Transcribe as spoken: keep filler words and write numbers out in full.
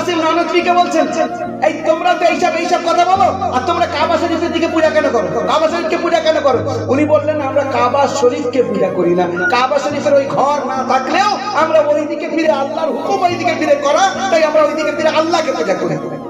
কাসিম নানভীকে বলছেন, এই তোমরা তো এইসব এইসব কথা বলো, আর তোমরা কাবা শরীফের দিকে পূজা কেন করো, কাবা শরীফকে পূজা কেন করো? উনি বললেন, আমরা কাবা শরীফকে পূজা করি না, কাবা শরীফের ওই ঘর না থাকলেও আমরা ওই দিকে ফিরে, আল্লাহর হুকুম ওই দিকে ফিরে করা, তাই আমরা ওই দিকে ফিরে আল্লাহকে পূজা করি।